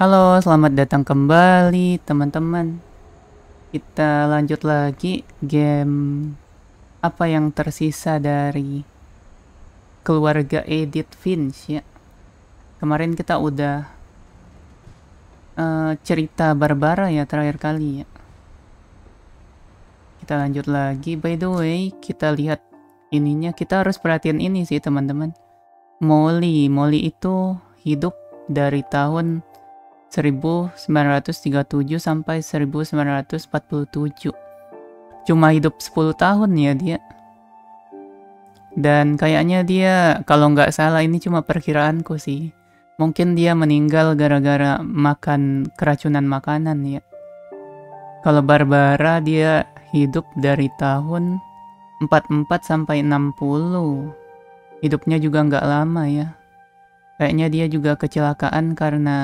Halo, selamat datang kembali teman-teman. Kita lanjut lagi game apa yang tersisa dari keluarga Edith Finch ya. Kemarin kita udah cerita Barbara ya terakhir kali ya. Kita lanjut lagi. By the way, kita lihat ininya, kita harus perhatiin ini sih teman-teman. Molly itu hidup dari tahun 1937 sampai 1947. Cuma hidup 10 tahun ya dia. Dan kayaknya dia, kalau nggak salah ini cuma perkiraanku sih. Mungkin dia meninggal gara-gara makan keracunan makanan ya. Kalau Barbara dia hidup dari tahun 44 sampai 60. Hidupnya juga nggak lama ya. Kayaknya dia juga kecelakaan karena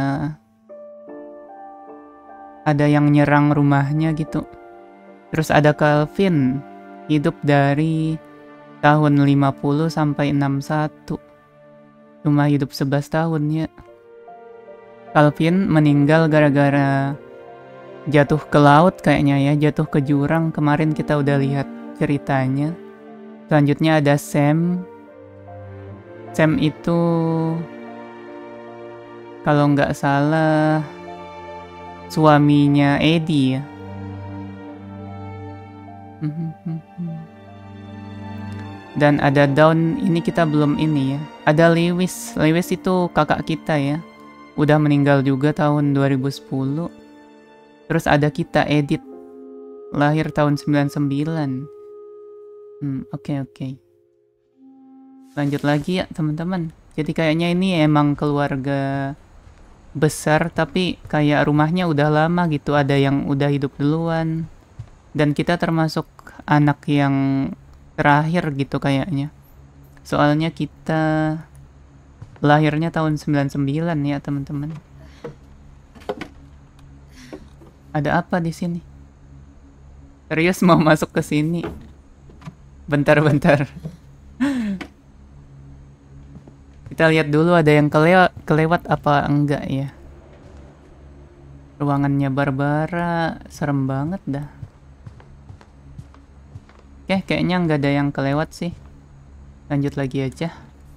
ada yang nyerang rumahnya gitu. Terus ada Calvin, hidup dari tahun 50 sampai 61. Cuma hidup 11 tahun ya. Calvin meninggal gara-gara jatuh ke laut kayaknya ya, jatuh ke jurang. Kemarin kita udah lihat ceritanya. Selanjutnya ada Sam. Sam itu kalau nggak salah suaminya Eddie ya. Dan ada Dawn, ini kita belum ini ya. Ada Lewis. Lewis itu kakak kita ya. Udah meninggal juga tahun 2010. Terus ada kita Edith. Lahir tahun 99. Oke. Lanjut lagi ya teman-teman. Jadi kayaknya ini emang keluarga besar tapi kayak rumahnya udah lama gitu. Ada yang udah hidup duluan. Dan kita termasuk anak yang terakhir gitu kayaknya. Soalnya kita lahirnya tahun 99 ya teman-teman. Ada apa di sini? Serius mau masuk ke sini? Bentar. Kita lihat dulu ada yang kelewat apa enggak ya. Ruangannya Barbara serem banget dah. Oke, kayaknya nggak ada yang kelewat sih. Lanjut lagi aja.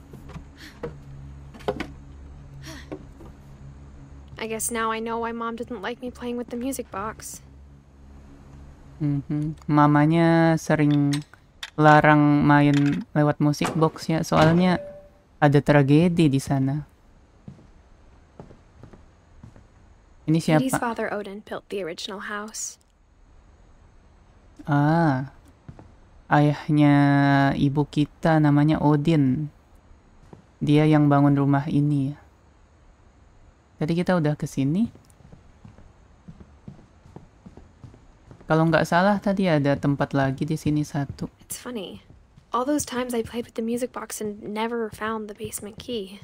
I guess now I know why Mom didn't like me playing with the music box. Mamanya sering larang main lewat musik box ya, soalnya ada tragedi di sana. Ini Edie's siapa? father Odin built the original house. Ayahnya ibu kita namanya Odin. Dia yang bangun rumah ini ya. Tadi kita udah kesini. Kalau nggak salah tadi ada tempat lagi di sini satu. It's funny. All those times I played with the music box and never found the basement key.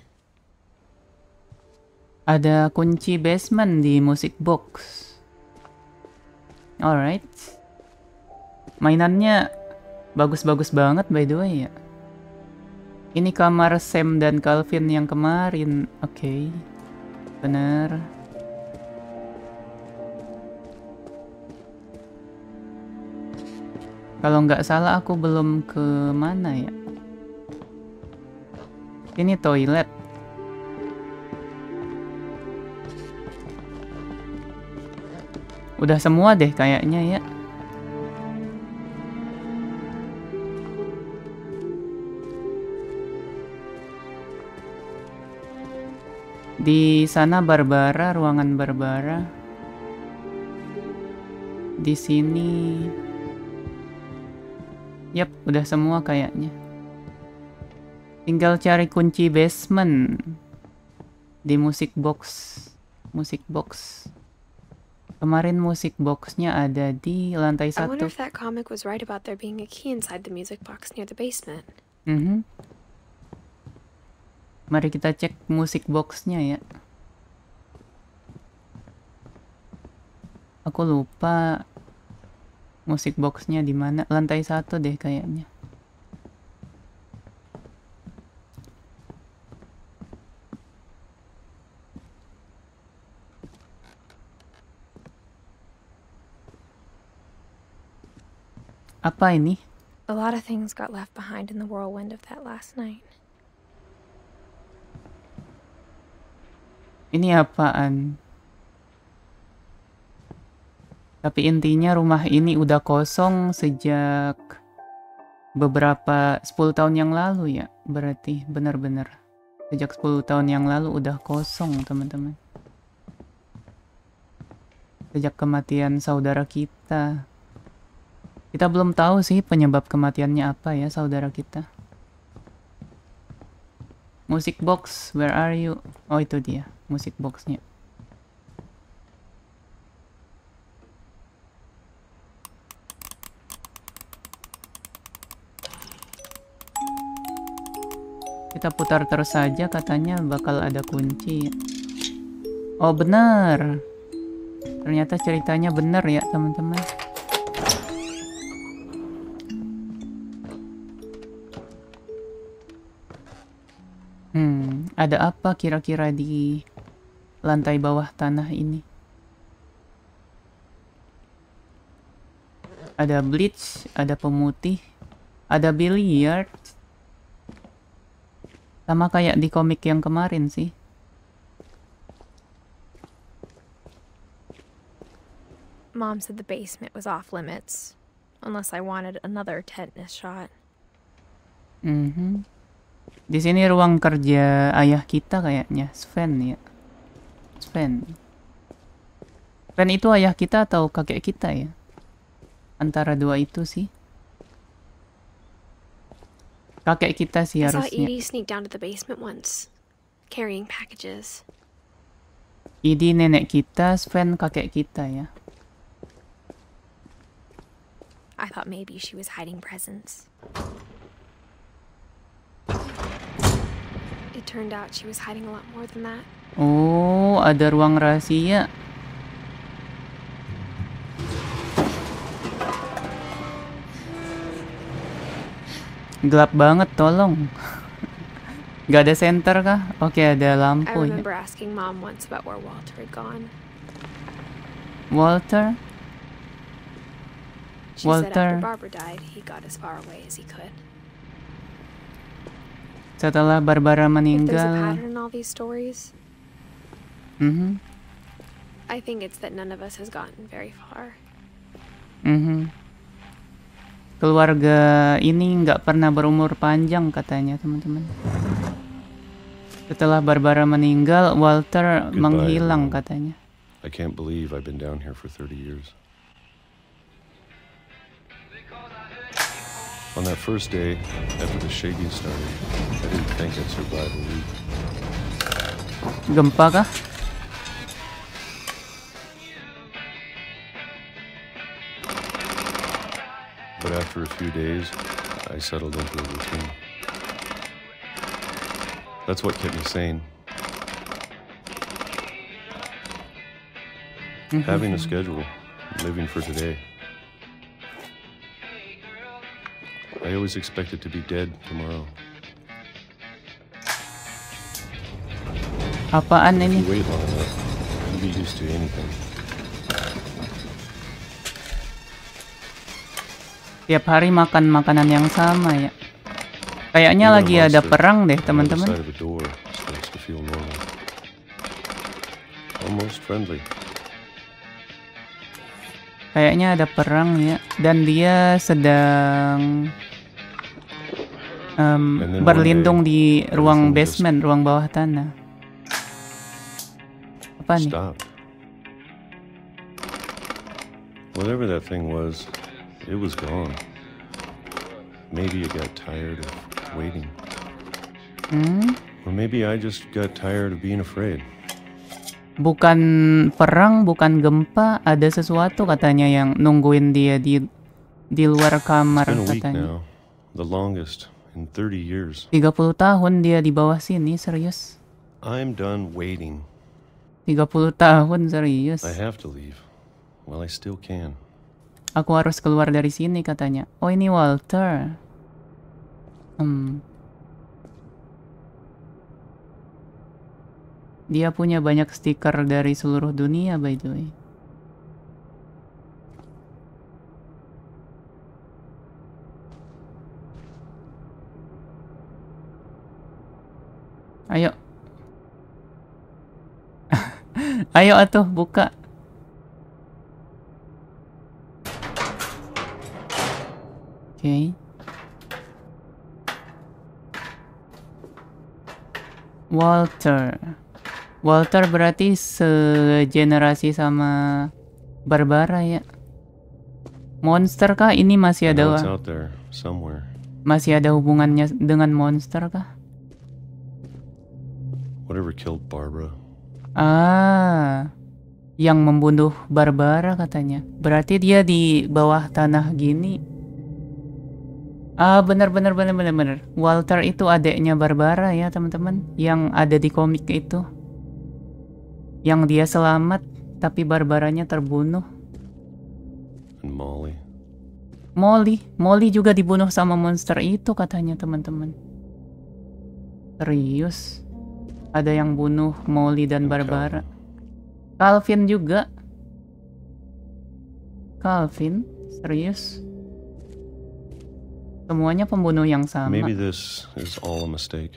Ada kunci basement di music box. Alright. Mainannya bagus-bagus banget by the way ya. Ini kamar Sam dan Calvin yang kemarin. Oke. Bener. Kalau nggak salah aku belum ke mana ya. Ini toilet. Udah semua deh kayaknya ya. Di sana Barbara, ruangan Barbara. Di sini. Yap, udah semua kayaknya. Tinggal cari kunci basement di music box. Music box. Kemarin music boxnya ada di lantai I wonder 1. if that comic was right about there being a key inside the music box near the basement. Mari kita cek music boxnya ya. Aku lupa music boxnya di mana. Lantai 1 deh kayaknya. Apa ini? A lot of things got left behind in the whirlwind of that last night. Ini apaan? Tapi intinya rumah ini udah kosong sejak beberapa 10 tahun yang lalu ya. Berarti benar-benar sejak 10 tahun yang lalu udah kosong, teman-teman. Sejak kematian saudara kita. Kita belum tahu sih penyebab kematiannya apa ya saudara kita. Music box, where are you? Oh itu dia, music boxnya. Kita putar terus saja, katanya bakal ada kunci. Oh benar. Ternyata ceritanya benar ya teman-teman. Ada apa kira-kira di lantai bawah tanah ini? Ada bleach, ada pemutih, ada billiard. Sama kayak di komik yang kemarin sih. Mom said the basement was off limits, unless I wanted another tetanus shot. Di sini ruang kerja ayah kita kayaknya, Sven ya. Sven itu ayah kita atau kakek kita ya? Antara dua itu sih. Kakek kita sih I saw harusnya. Edie sneak down to the basement once, carrying packages. Edie nenek kita, Sven kakek kita ya. I thought maybe she was hiding presents. It turned out she was hiding a lot more than that. Oh, ada ruang rahasia. Gelap banget, tolong. Gak ada center kah? Oke, ada I lampu ya. remember asking Mom once about where Walter had gone. Walter? She said Walter. after Barbara died, he got as far away as he could. Setelah Barbara If there's a meninggal. pattern in all these stories, I think it's that none of us has gotten very far. Keluarga ini nggak pernah berumur panjang katanya teman-teman. Setelah Barbara meninggal, Walter menghilang katanya. I can't believe I've been down here for 30 years. On that first day, after the shaking started, I didn't think I'd survive a week. Gempa kah? But after a few days, I settled into a routine. That's what kept me sane. Having a schedule, living for today. I always expected to be dead tomorrow. Apaan If ini? you wait long enough, you'll be used to anything. Tiap hari makan makanan yang sama ya. Kayaknya lagi ada perang deh teman-teman. The side of the door starts to feel normal. Almost friendly. Kayaknya ada perang ya. Dan dia sedang berlindung di ruang basement, ruang bawah tanah. Apa nih? Stop. Whatever that thing was, it was gone. Maybe it got tired of waiting. Or maybe I just got tired of being afraid. Bukan perang, bukan gempa, ada sesuatu katanya yang nungguin dia di luar kamar It's been a week katanya. now, the longest in 30 years. 30 tahun dia di bawah sini, serius. I'm done waiting. 30 tahun, serius. I have to leave while I still can. Aku harus keluar dari sini katanya. Oh ini Walter. Dia punya banyak stiker dari seluruh dunia by the way. Ayo. Ayo atuh buka. Oke. Walter berarti segenerasi sama Barbara ya. Monster kah? Ini I know it's out there somewhere. masih ada hubungannya dengan monster kah? Whatever killed Barbara. Ah, yang membunuh Barbara katanya. Berarti dia di bawah tanah gini. Ah, benar. Walter itu adeknya Barbara ya, teman-teman. Yang ada di komik itu. Yang dia selamat, tapi Barbaranya terbunuh. And Molly juga dibunuh sama monster itu katanya, teman-teman. Serius? Ada yang bunuh Molly dan Barbara. Calvin juga. Calvin? Serius? Semuanya pembunuh yang sama. Maybe this is all a mistake.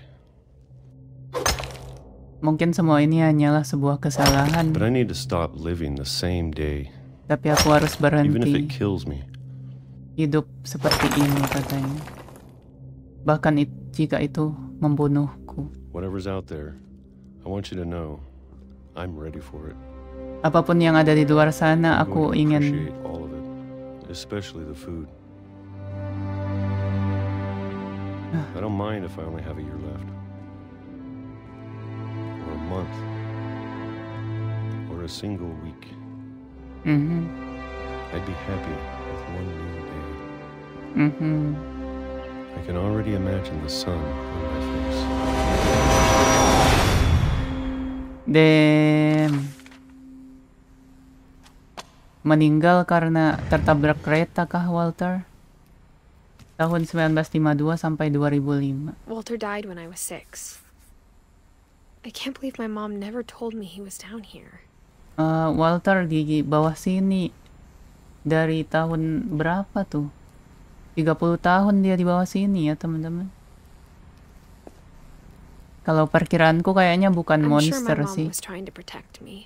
Mungkin semua ini hanyalah sebuah kesalahan. But I need to stop living the same day. Tapi aku harus Even if berhenti it kills me. hidup seperti ini katanya. Bahkan jika itu membunuhku. Whatever's out there, I want you to know I'm ready for it. Apapun yang ada di luar sana, I'm aku going to ingin appreciate all of it, especially the food. I don't mind if I only have a year left. Or a month. Or a single week. I'd be happy with one new day. I can already imagine the sun on my face. Meninggal karena tertabrak kereta kah, Walter? Tahun 1952 sampai 2005. Walter died when I was 6. I can't believe my mom never told me he was down here. Walter di bawah sini. Dari tahun berapa tuh? 30 tahun dia di bawah sini ya, teman-teman. Kalau perkiraanku kayaknya bukan I'm sure monster my mom sih. was trying to protect me.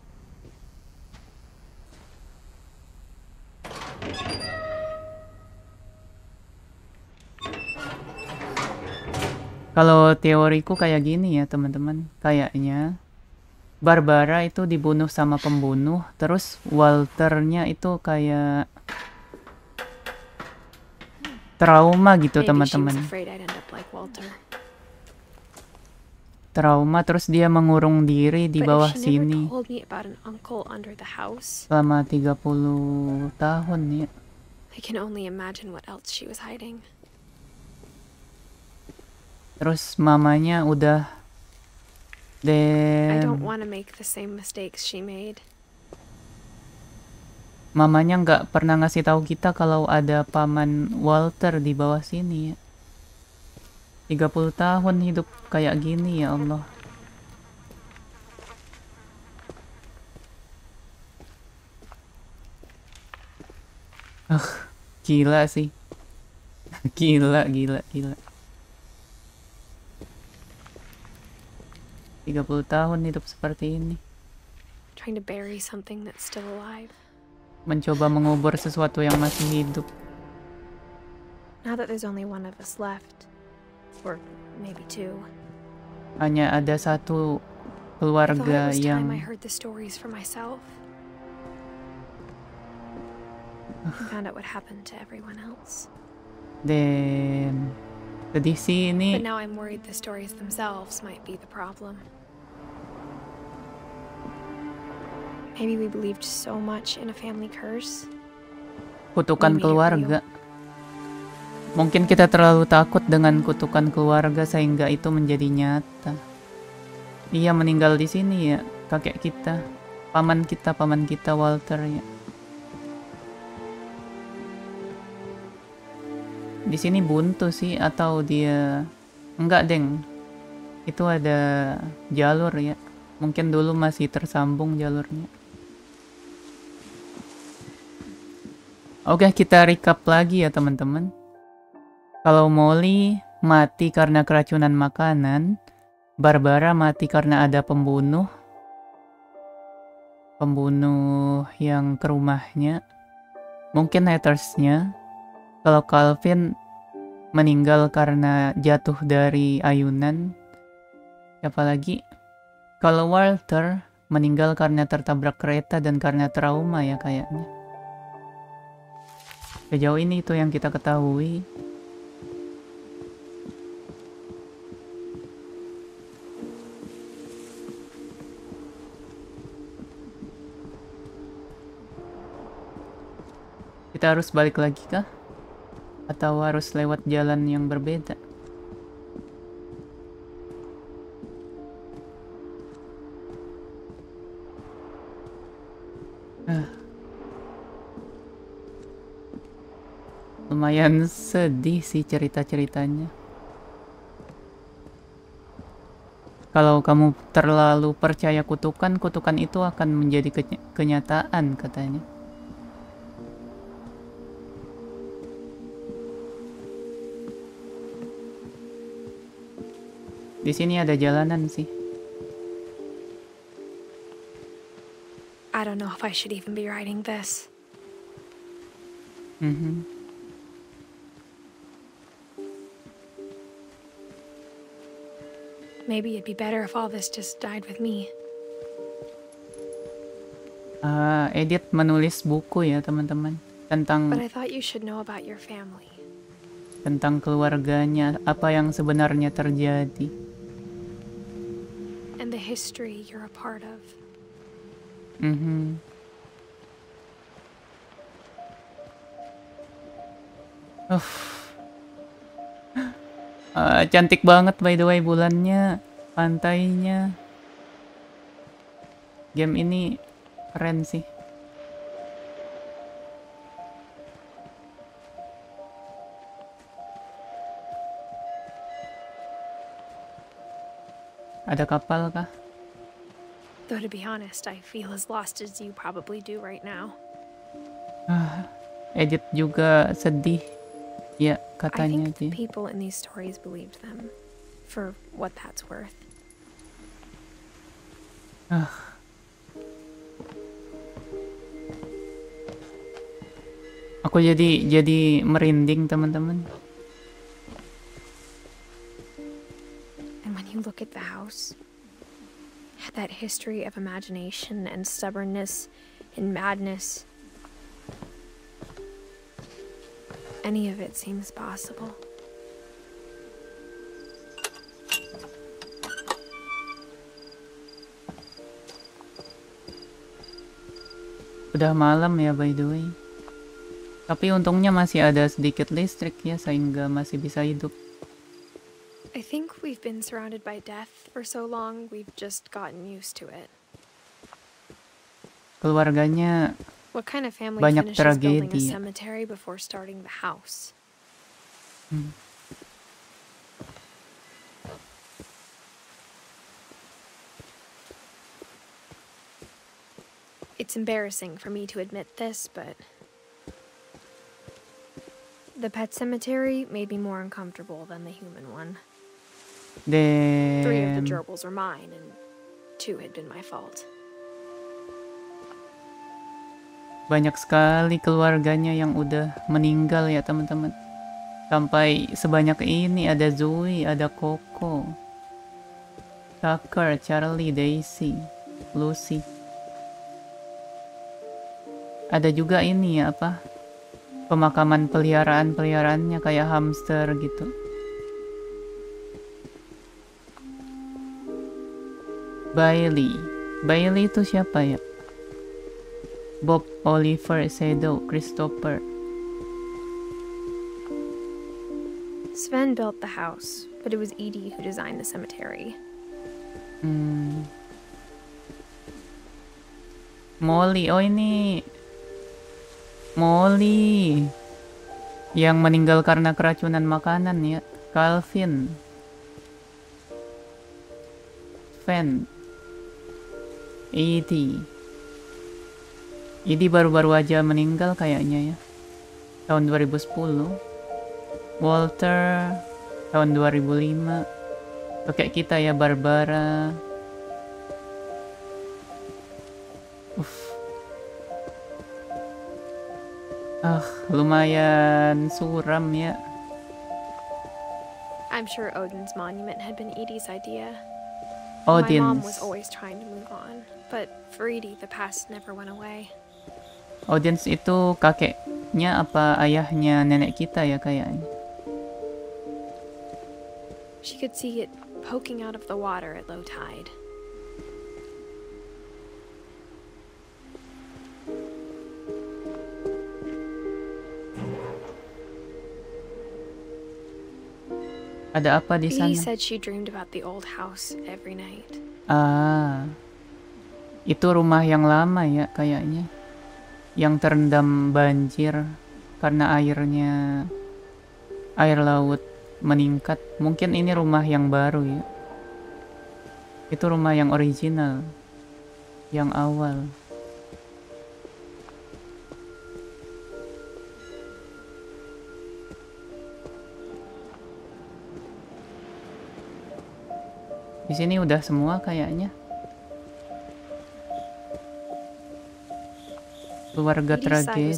Kalau teoriku kayak gini ya, teman-teman. Kayaknya Barbara itu dibunuh sama pembunuh, terus Walternya itu kayak trauma gitu, Maybe she was teman-teman. afraid I'd end up like Walter. Trauma, terus dia mengurung diri di But bawah if she never sini told me about an uncle under the house, selama 30 tahun ya. I can only imagine what else she was hiding. Terus mamanya udah I don't want to make the same mistakes she made. mamanya nggak pernah ngasih tahu kita kalau ada paman Walter di bawah sini ya. 30 tahun hidup kayak gini, ya Allah. Gila sih. Gila. 30 tahun hidup seperti ini. Trying to bury something that's still alive. Mencoba mengubur sesuatu yang masih hidup. Now that there's only one of us left, or maybe two. Hanya ada satu I thought keluarga it was time I yang heard the stories for myself. And found out what happened to everyone else. dan sedih sih ini. But now I'm worried the stories themselves might be the problem. Maybe we believed so much in a family curse. Kutukan Maybe it keluarga. Mungkin kita terlalu takut dengan kutukan keluarga sehingga itu menjadi nyata. Iya, meninggal di sini ya, kakek kita, paman kita Walter ya. Di sini buntu sih, atau dia enggak, deng. Itu ada jalur ya. Mungkin dulu masih tersambung jalurnya. Oke, kita recap lagi ya, teman-teman. Kalau Molly mati karena keracunan makanan, Barbara mati karena ada pembunuh yang ke rumahnya. Mungkin hatersnya. Kalau Calvin meninggal karena jatuh dari ayunan. Siapa lagi? Kalau Walter meninggal karena tertabrak kereta dan karena trauma ya kayaknya. Sejauh ini itu yang kita ketahui. Kita harus balik lagi kah? Atau harus lewat jalan yang berbeda? Lumayan sedih sih cerita-ceritanya. Kalau kamu terlalu percaya kutukan, kutukan itu akan menjadi kenyataan katanya. Di sini ada jalanan sih. I don't know if I should even be writing this. Maybe it'd be better if all this just died with me. Edith menulis buku ya teman-teman tentang But I thought you should know about your family. tentang keluarganya, apa yang sebenarnya terjadi. And the history you're a part of. Cantik banget by the way bulannya, pantainya. Game ini keren sih. Ada kapal kah? Though to be honest, I feel as lost as you probably do right now. Edith juga sedih. Ya, I katanya think the dia. people in these stories believed them, for what that's worth. Aku jadi merinding teman-teman. And when you look at the house, that history of imagination and stubbornness and madness, any of it seems possible. Udah malam ya by the way. Tapi untungnya masih ada sedikit listrik ya sehingga masih bisa hidup. I think we've been surrounded by death for so long, we've just gotten used to it. Keluarganya What kind of family banyak finishes building a tragedi. cemetery before starting the house? It's embarrassing for me to admit this, but the pet cemetery made me more uncomfortable than the human one. 3 of the Dan gerbils were mine, and 2 had been my fault. banyak sekali keluarganya yang udah meninggal ya teman-teman. Sampai sebanyak ini, ada Zoe, ada Coco, Tucker, Charlie, Daisy, Lucy. Ada juga ini ya apa? Pemakaman peliharaannya kayak hamster gitu. Bailey itu siapa ya? Bob, Oliver, Shadow, Christopher. Sven built the house, but it was Edie who designed the cemetery. Molly, oh ini Molly yang meninggal karena keracunan makanan ya. Calvin, Sven, Edie baru-baru aja meninggal kayaknya ya, tahun 2010. Walter tahun 2005. Kakek kita ya, Barbara. Lumayan suram ya. I'm sure Odin's monument had been Edie's idea. Odin. My mom was always trying to move on, but for Edie, the past never went away. Odin itu kakeknya apa ayahnya nenek kita ya kayaknya. She could see it poking out of the water at low tide. Ada apa di sana? Edie said she dreamed about the old house every night. Itu rumah yang lama ya kayaknya. Yang terendam banjir karena air laut meningkat. Mungkin ini rumah yang baru ya. Itu rumah yang original. Yang awal. Di sini udah semua kayaknya. Keluarga tragedi.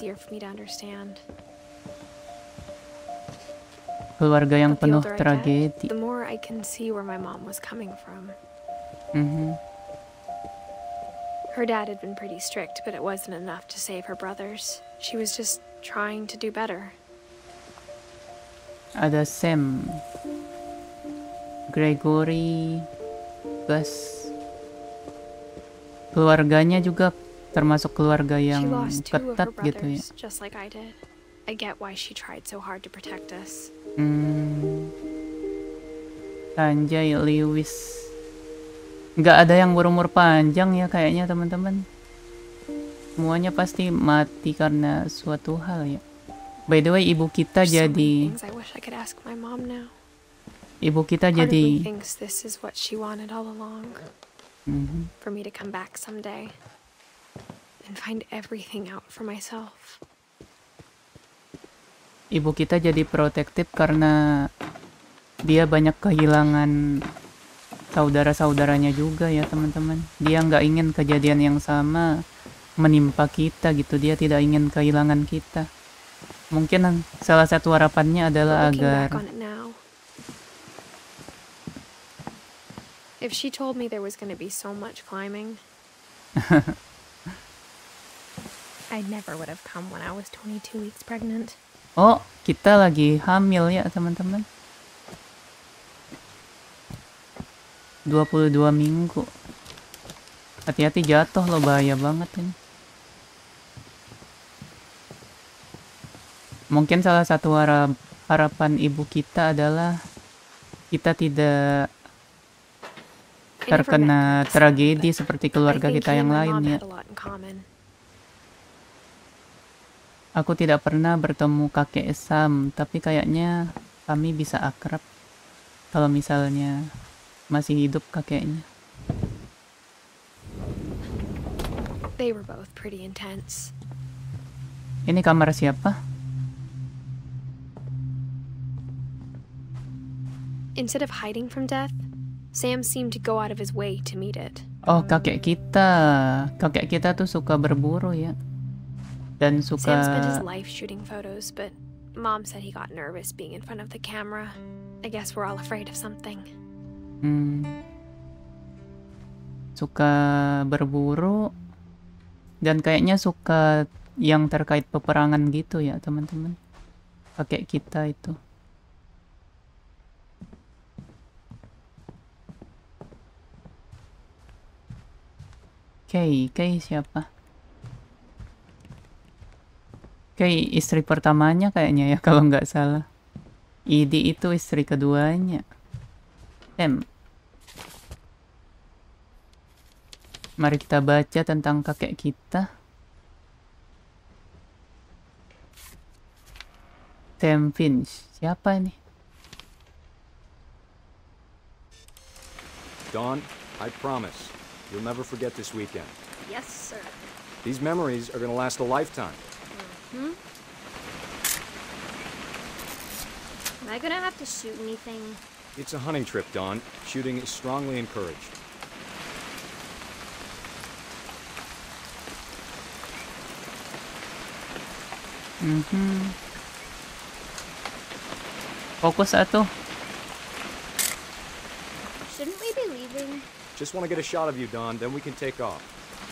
Keluarga yang penuh tragedi. Her dad had been pretty strict, but it wasn't enough to save her brothers. She was just trying to do better. Ada Sam, Gregory, Gus. Keluarganya juga termasuk keluarga yang ketat gitu ya. Just like I did. I get why she tried so hard to protect us. Sanjay, Lewis. Nggak ada yang berumur panjang ya kayaknya teman-teman. Semuanya pasti mati karena suatu hal ya. By the way, ibu kita jadi this is what she wanted all along. For me to come back someday and find everything out for myself. Ibu kita jadi protektif karena dia banyak kehilangan saudara-saudaranya juga ya teman-teman. Dia nggak ingin kejadian yang sama menimpa kita gitu. Dia tidak ingin kehilangan kita. Mungkin salah satu harapannya adalah agar if she told me there was going to be so much climbing, I never would have come when I was 22 weeks pregnant. Oh, kita lagi hamil ya teman-teman. 22 minggu. Hati-hati jatuh loh, bahaya banget ini. Mungkin salah satu harapan ibu kita adalah kita tidak terkena tragedi seperti keluarga kita yang lain ya. Aku tidak pernah bertemu kakek Sam, tapi kayaknya kami bisa akrab kalau misalnya masih hidup kakeknya. They were both pretty intense. Ini kamar siapa? Instead of hiding from death, Sam seemed to go out of his way to meet it. Oh, kakek kita. Kakek kita tuh suka berburu ya. Dan suka... Sam spent his life shooting photos, but Mom said he got nervous being in front of the camera. I guess we're all afraid of something. Suka berburu dan kayaknya suka yang terkait peperangan gitu ya teman-teman. Kakek kita itu. Kay siapa? Kay istri pertamanya kayaknya ya kalau nggak salah. Edie itu istri keduanya. Mari kita baca tentang kakek kita. Sam Finch. Siapa ini? Dawn, I promise you'll never forget this weekend. Yes, sir. These memories are going to last a lifetime. Am I gonna have to shoot anything? It's a hunting trip, Don. Shooting is strongly encouraged. Fokus ato. Shouldn't we be leaving? Just want to get a shot of you, Don, then we can take off.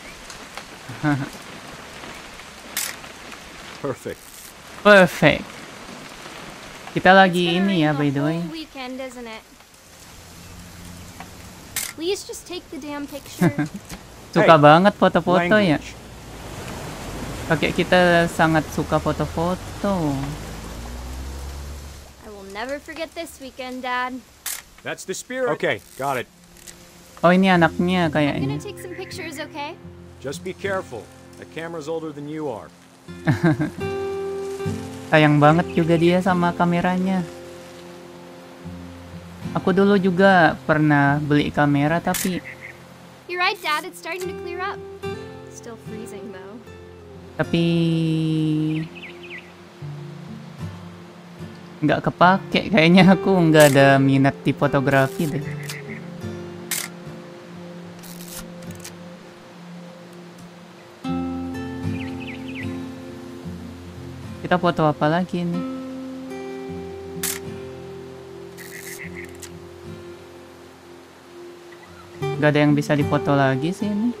Perfect. Perfect. Kita lagi It's been ini ya, already by the the way. whole weekend, isn't it? Please just take the damn picture. Suka Hey, banget foto-foto ya. Language. Kakek kita sangat suka foto-foto. I will never forget this weekend, Dad. That's the spirit. Okay, got it. Oh, ini anaknya I'm kayaknya. gonna take some pictures, okay? Just be careful. That camera's older than you are. Sayang banget juga dia sama kameranya. Aku dulu juga pernah beli kamera tapi You're right, Dad. It's starting to clear up. Still freezing, though. nggak kepake. Kayaknya aku nggak ada minat di fotografi deh. Kita foto apa lagi nih? Gak ada yang bisa difoto lagi sih ini.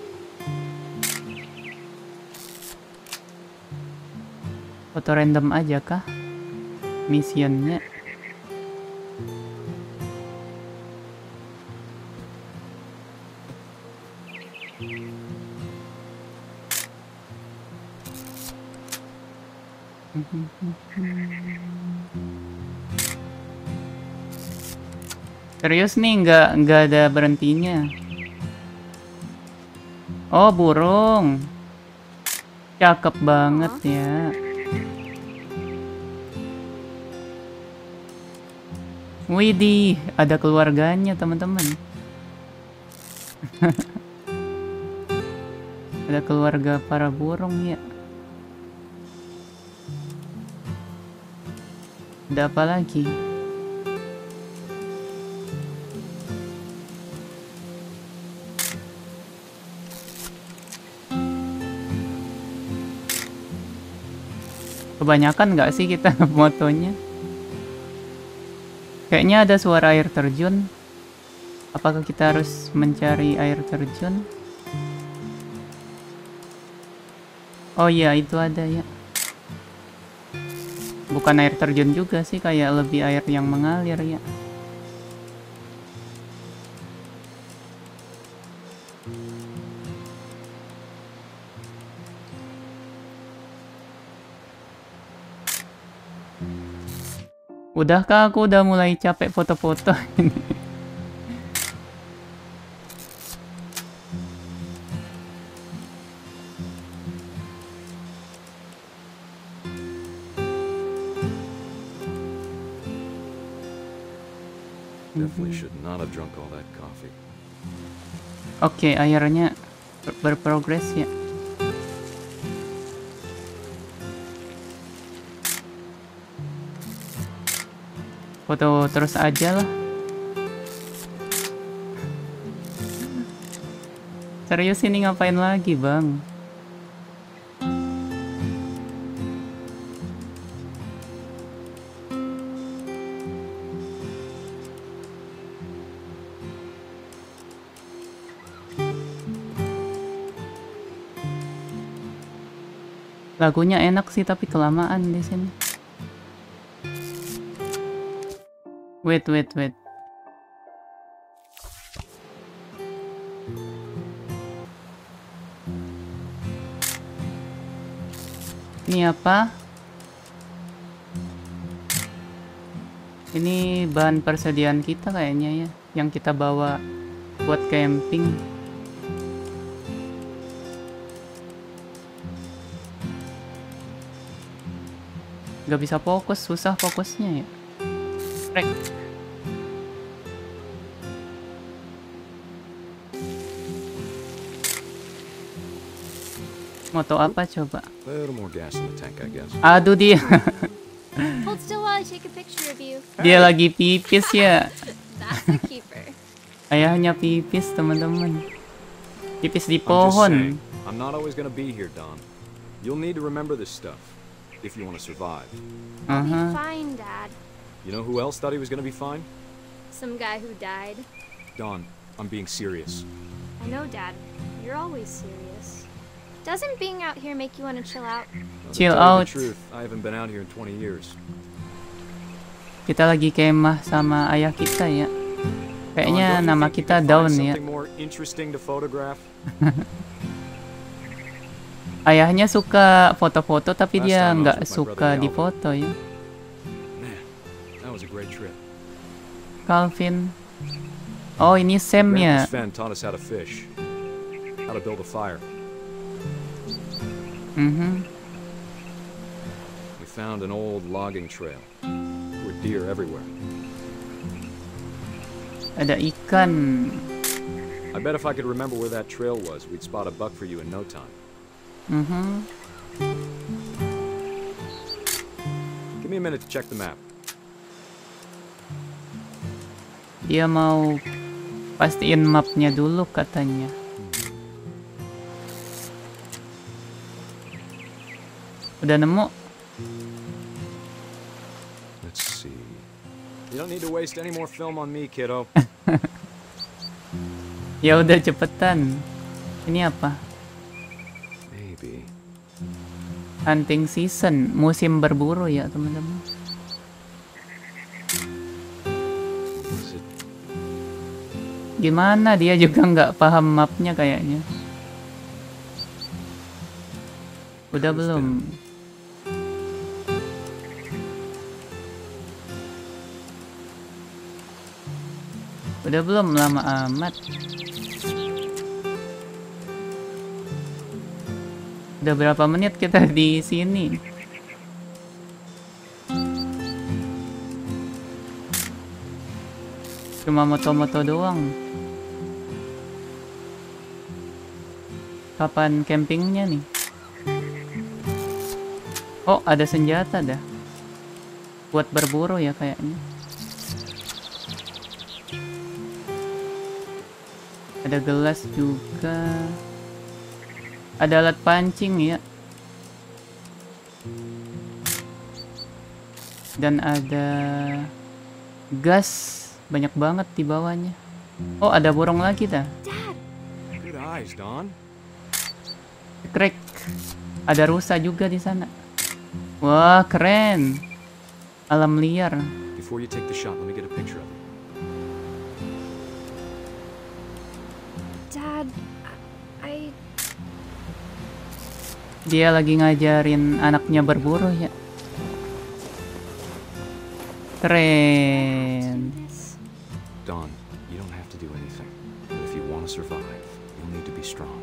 Foto random aja kah? Missionnya. Serius nih, nggak ada berhentinya. Oh, burung. Cakep banget ya. Widih, ada keluarganya teman-teman. Ada keluarga para burung ya. Ada apa lagi? Kebanyakan nggak sih kita motonya? Kayaknya ada suara air terjun. Apakah kita harus mencari air terjun? Oh iya, itu ada ya. Bukan air terjun juga sih, kayak lebih air yang mengalir ya. Udahkah aku udah mulai capek foto-foto ini? Definitely should not have drunk all that coffee. Oke, akhirnya berprogres ya. Foto terus aja lah. Serius ini ngapain lagi, Bang? Lagunya enak sih tapi kelamaan di sini. Wait. Ini apa? Ini bahan persediaan kita kayaknya ya, yang kita bawa buat camping. Gak bisa fokus, susah fokusnya ya. Rek. Moto apa coba? Little more gas in the tank, I guess. Aduh dia. Hold still while I take a picture of you. Dia lagi pipis ya. a keeper. Ayahnya pipis, teman-teman. Pipis di I'm just pohon. saying, I'm not always gonna be here, Don. You'll need to remember this stuff if you want to survive. I'll be Aha. fine, Dad. You know who else thought he was gonna be fine? Some guy who died. Don, I'm being serious. I know, Dad. You're always serious. Doesn't being out here make you want to chill out? Well, to Chill tell you out. the truth, I haven't been out here in 20 years. Kita lagi kemah sama ayah kita ya. Kayaknya Don, don't you nama think you kita could find Daun ya. something more interesting to photograph? Ayahnya suka foto-foto tapi Last dia time I was nggak with my suka brother Calvin. difoto ya. Man, that was a great trip. Calvin. Oh, ini Sam ya. Grandpa Sven taught us how to fish, how to build a fire. Mhm. We found an old logging trail. There were deer everywhere. Ada ikan. I bet if I could remember where that trail was, we'd spot a buck for you in no time. Mhm. Give me a minute to check the map. Dia mau pastiin mapnya dulu katanya. Udah nemu? Let's see. You don't need to waste any more film on me, kiddo. Ya udah cepetan. Ini apa? Maybe. Hunting season, musim berburu ya teman-teman. Is it? Gimana dia juga nggak paham mapnya kayaknya. Udah belum? Udah belum, lama amat. Udah berapa menit kita di sini? Cuma moto-moto doang. Kapan campingnya nih? Oh, ada senjata dah. Buat berburu ya kayaknya. Ada gelas juga. Ada alat pancing ya. Dan ada gas. Banyak banget di bawahnya. Oh, ada burung lagi dah. Good eyes, Don. Crack. Ada rusa juga di sana. Wah, keren. Alam liar. Before you take the shot, let me get a picture of it. Dad, I Dia lagi ngajarin anaknya berburu ya. Keren. Don, you don't have to do anything. But if you want to survive, you'll need to be strong.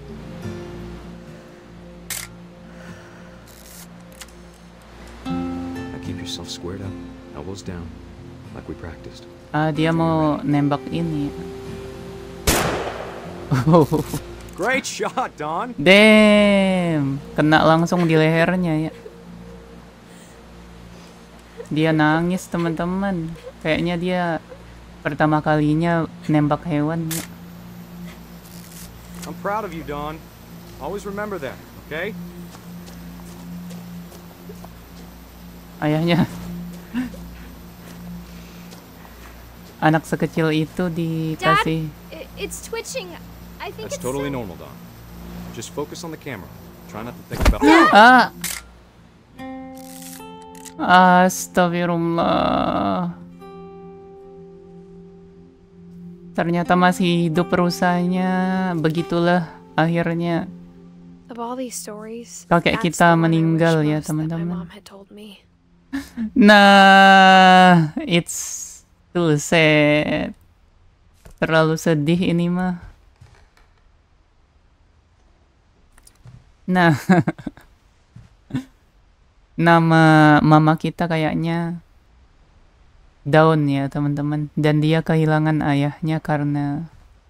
Now keep yourself squared up, elbows down, like we practiced. Ah, dia mau nembak ini. Great shot, Don! Damn, kena langsung di lehernya ya. Dia nangis teman-teman. Kayaknya dia pertama kalinya nembak hewan ya. I'm proud of you, Don. Always remember that, okay? Ayahnya. Anak sekecil itu dikasih. it's twitching. I think That's it's totally still- normal, Don. Just focus on the camera. Try not to think about Ah. Astagfirullah. Ternyata masih hidup rusanya. Begitulah akhirnya. Of all these stories, Kakek that's kita the one I meninggal wish ya, most that my teman-teman. mom had told me. Nah, it's too sad. Terlalu sedih ini mah. Nah, nama mama kita kayaknya Daun ya teman-teman. Dan dia kehilangan ayahnya karena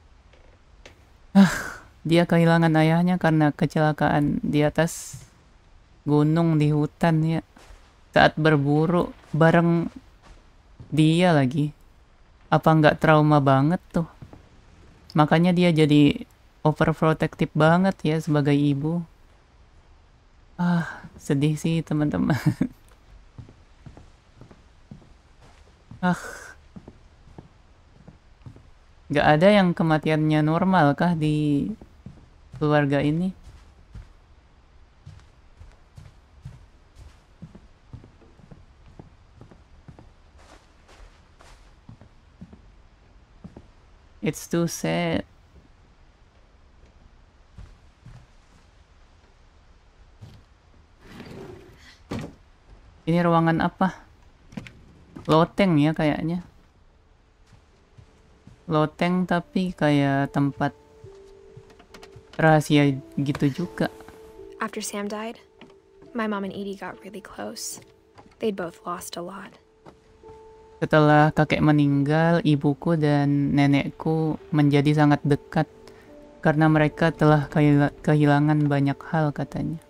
dia kehilangan ayahnya karena kecelakaan di atas gunung di hutan ya. Saat berburu bareng dia lagi. Apa nggak trauma banget tuh? Makanya dia jadi overprotective banget ya sebagai ibu. Sedih sih teman-teman. Nggak ada yang kematiannya normal kah di keluarga ini? It's too sad. Ini ruangan apa? Loteng ya kayaknya. Loteng tapi kayak tempat rahasia gitu juga. After Sam died, my mom and Edie got really close. They'd both lost a lot. Setelah kakek meninggal, ibuku dan nenekku menjadi sangat dekat karena mereka telah kehilangan banyak hal katanya.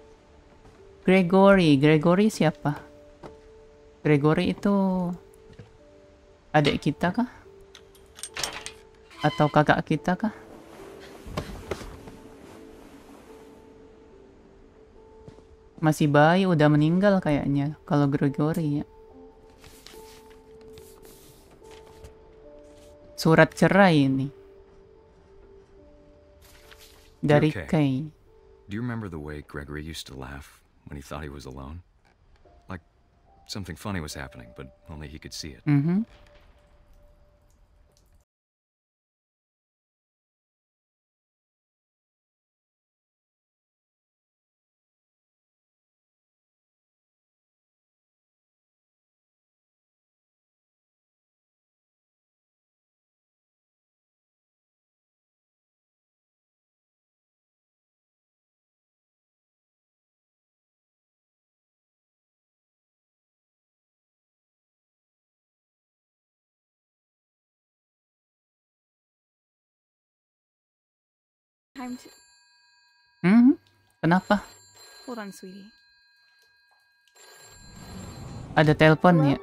Gregory siapa? Gregory itu adik kita kah? Atau kakak kita kah? Masih bayi, udah meninggal kayaknya kalau Gregory ya. Surat cerai ini dari Okay. Kay. Do you remember the way Gregory used to laugh when he thought he was alone? Like something funny was happening, but only he could see it. Time to... Kenapa? Hold on, sweetie. Ada telepon ya?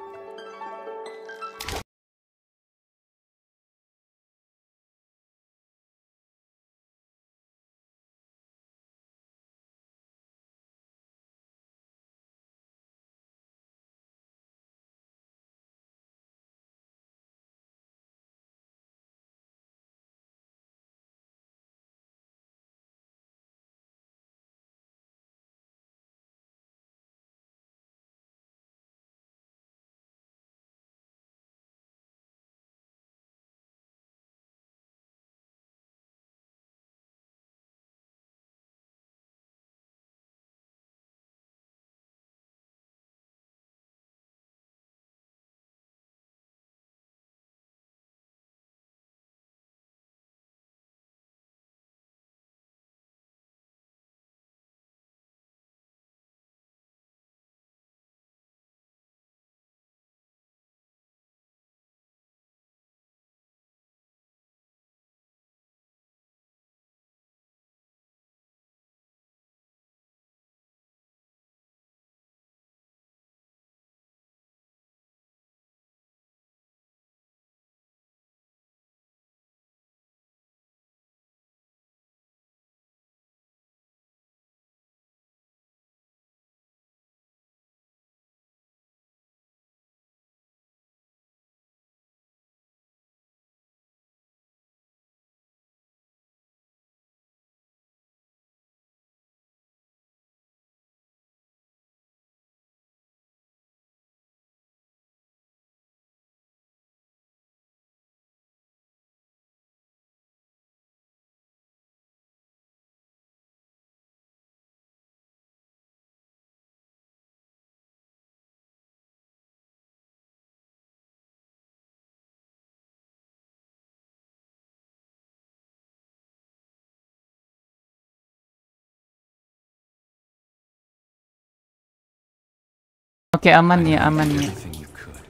Oke, aman ya, aman ya. Everything you could.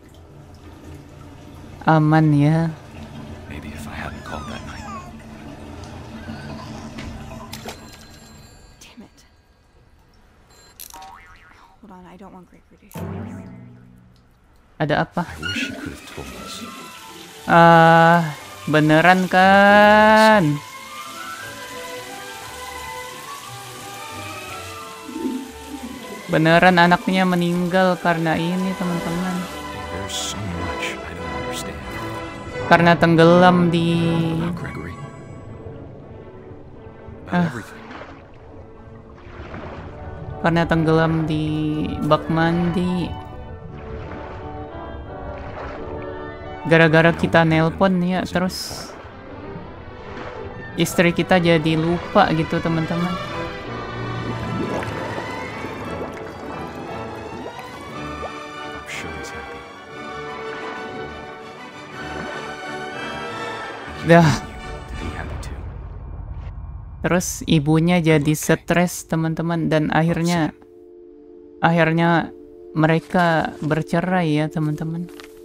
Aman ya. Maybe if I hadn't called that night. Damn it. Hold on, I don't want Gregory to hear this. Ada apa? I wish she could have told us. Beneran kan? Beneran anaknya meninggal karena ini, teman-teman. There's so much I don't understand. Karena tenggelam di... About Gregory. About everything. Karena tenggelam di bak mandi. Gara-gara kita nelpon ya, terus istri kita jadi lupa gitu, teman-teman. I'm sure he's happy. Dah. To be happy too. Terus ibunya jadi stres, teman-teman, dan akhirnya mereka bercerai ya, teman-teman.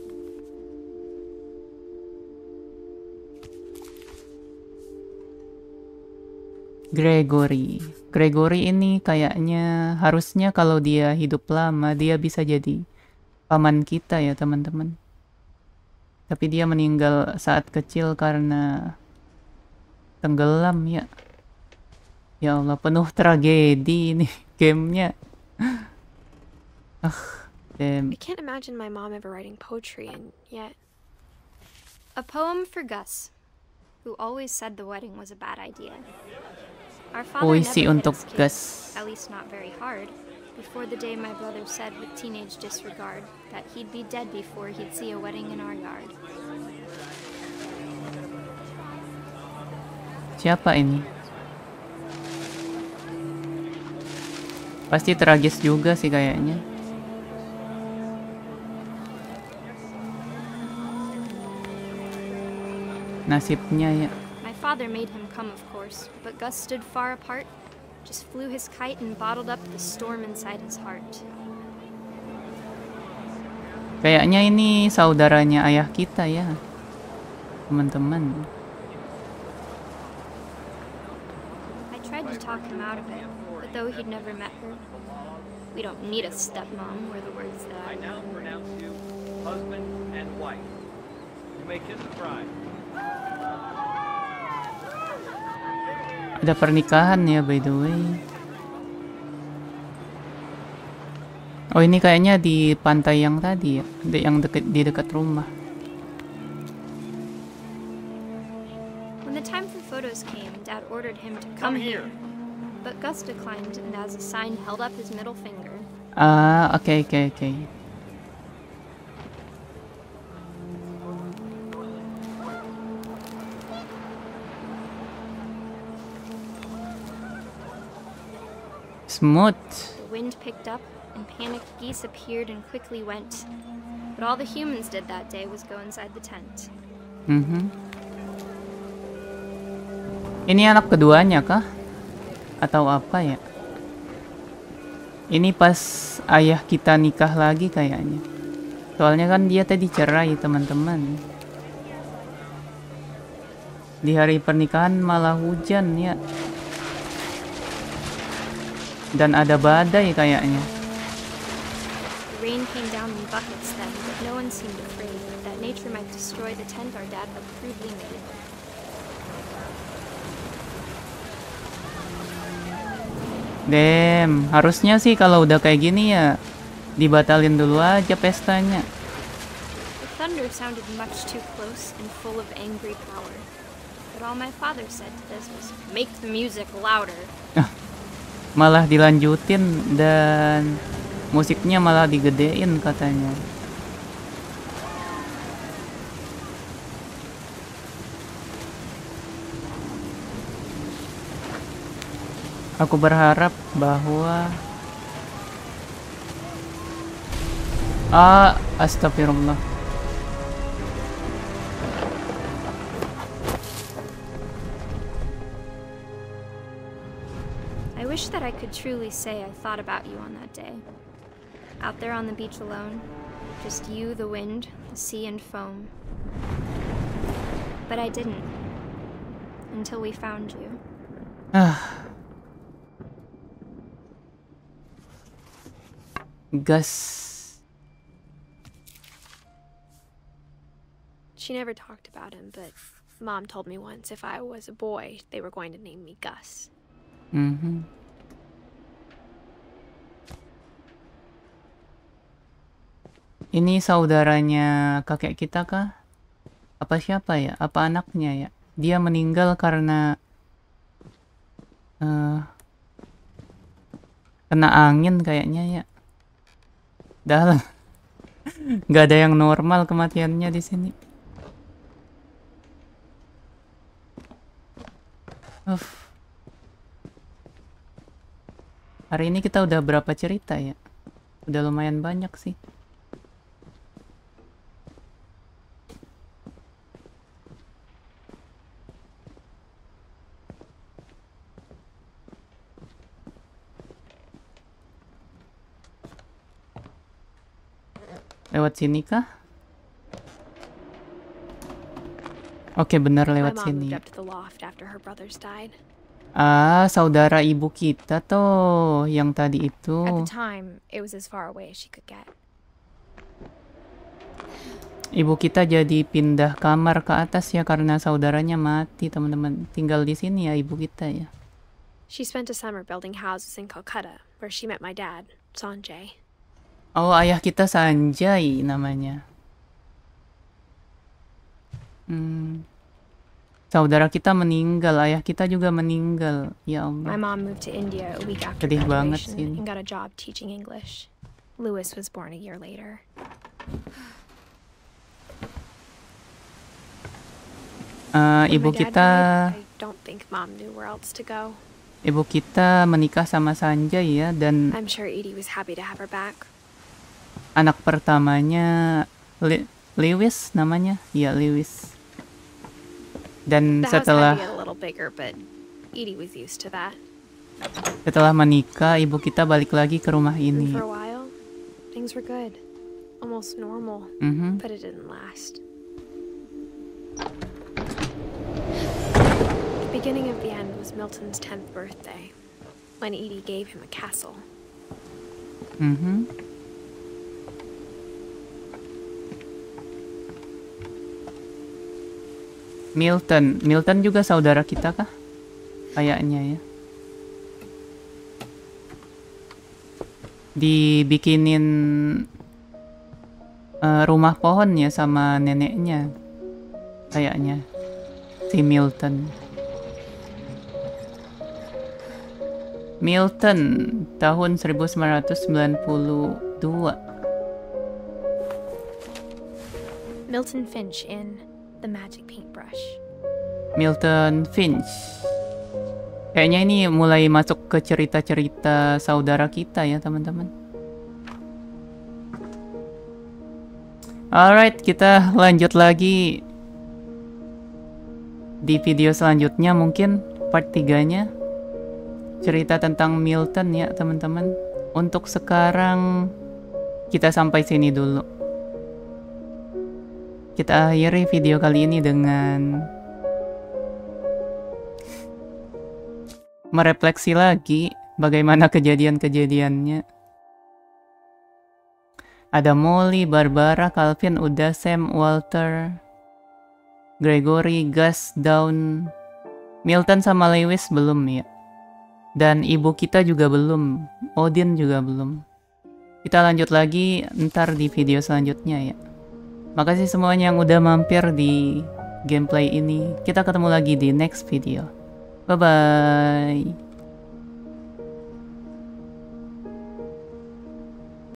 Gregory ini kayaknya harusnya kalau dia hidup lama dia bisa jadi paman kita ya, teman-teman. Tapi dia meninggal saat kecil karena tenggelam ya. Ya Allah, penuh tragedi ini gamenya. Damn. I can't imagine my mom ever writing poetry, and yet... A poem for Gus, who always said the wedding was a bad idea. Our father Puisi never hit untuk his kids, Gus. at least not very hard, before the day my brother said with teenage disregard that he'd be dead before he'd see a wedding in our yard. Siapa ini? Pasti tragis juga sih kayaknya. Nasibnya ya. My father made him come, of course, but Gus stood far apart, just flew his kite and bottled up the storm inside his heart. Kayaknya ini saudaranya ayah kita ya, teman-teman. I tried to talk him out of it, but though he'd never met her, we don't need a stepmom were the words that I now pronounce you husband and wife. You may kiss the bride. Ada pernikahan ya, by the way. Oh, ini kayaknya di pantai yang tadi ya, yang di dekat rumah. When the time for photos came, Dad ordered him to come here. But Gus declined and as a sign held up his middle finger. Oke. Smooth. The wind picked up and panicked geese appeared and quickly went. But all the humans did that day was go inside the tent. Ini anak keduanya kah? Atau apa ya? Ini pas ayah kita nikah lagi kayaknya. Soalnya kan dia tadi cerai, teman-teman. Di hari pernikahan malah hujan ya. Dan ada badai kayaknya. The rain came down in buckets then, but no one seemed afraid that nature might destroy the tent our dad had crudely made. Damn, harusnya sih kalau udah kayak gini ya dibatalin dulu aja pestanya. The thunder sounded much too close and full of angry power. But all my father said to this was, "Make the music louder." Malah dilanjutin dan musiknya malah digedein katanya. Aku berharap bahwa astagfirullah. I wish that I could truly say I thought about you on that day. Out there on the beach alone, just you, the wind, the sea and foam. But I didn't. Until we found you. Gus. She never talked about him, but Mom told me once if I was a boy, they were going to name me Gus. Ini saudaranya kakek kita kah? Apa siapa ya? Apa anaknya ya? Dia meninggal karena kena angin kayaknya ya. Dah lah. Nggak ada yang normal kematiannya di sini. Hari ini kita udah berapa cerita ya? Udah lumayan banyak sih. Lewat sini kah? Oke, benar My lewat mom sini. moved up to the loft after her brothers died. Ah, saudara ibu kita tuh yang tadi itu. At the time, it was as far away as she could get. Ibu kita jadi pindah kamar ke atas ya karena saudaranya mati, teman-teman. Tinggal di sini ya ibu kita ya. She spent a summer building houses in Calcutta, where she met my dad, Sanjay. Oh, ayah kita Sanjay namanya. Saudara kita meninggal, ayah kita juga meninggal. Ya My Allah. mom moved to India a week after Sedih banget graduation sih ini. and got a job teaching English. Lewis was born a year later. When Ibu my dad kita died, I don't think Mom knew where else to go. Ibu kita menikah sama Sanjay ya, dan I'm sure Edie was happy to have her back. anak pertamanya Lewis namanya, ya Lewis. Dan The house had setelah to get a little bigger, but Edie was used to that. menikah, ibu kita balik lagi ke rumah And ini. for a while, things were good. Almost normal, Mhm. but it didn't last. The beginning of the end was Milton's 10th birthday, when Edie gave him a castle. Mhm. Milton juga saudara kita kah? Kayaknya ya. Dibikinin rumah pohon ya sama neneknya. Kayaknya si Milton. Milton tahun 1992. Milton Finch in The Magic Paintbrush. Milton Finch. Kayaknya ini mulai masuk ke cerita-cerita saudara kita ya, teman-teman. Alright, kita lanjut lagi di video selanjutnya, mungkin part 3-nya. Cerita tentang Milton ya, teman-teman. Untuk sekarang kita sampai sini dulu. Kita akhiri video kali ini dengan merefleksi lagi bagaimana kejadian-kejadiannya. Ada Molly, Barbara, Calvin, udah, Sam, Walter, Gregory, Gus, Dawn, Milton sama Lewis belum ya. Dan ibu kita juga belum, Odin juga belum. Kita lanjut lagi ntar di video selanjutnya ya. Makasih semuanya yang udah mampir di gameplay ini. Kita ketemu lagi di next video. Bye-bye.